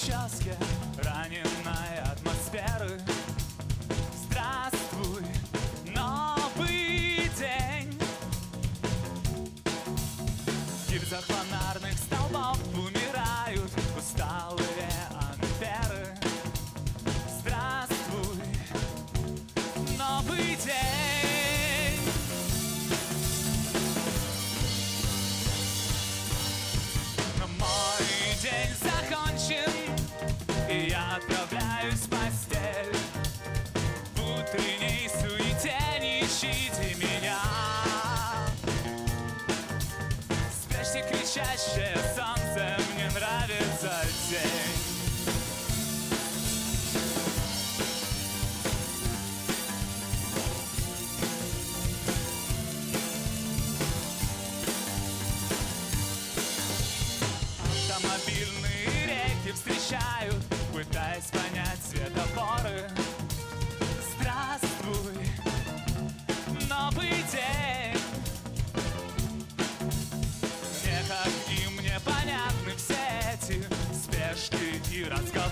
участке раненой атмосферы. Здравствуй, новый день. В гильзах фонарных столбов умирают усталые амперы. Здравствуй, новый день. Но мой день закончен, и я отправляюсь в постель. В утренней суете не ищите меня. Спрячьте кричащее солнце, мне нравится день. Автомобильные реки встречают, пытаясь понять светофоры. Здравствуй, новый день. Мне как и мне понятны все эти спешки и разговоры.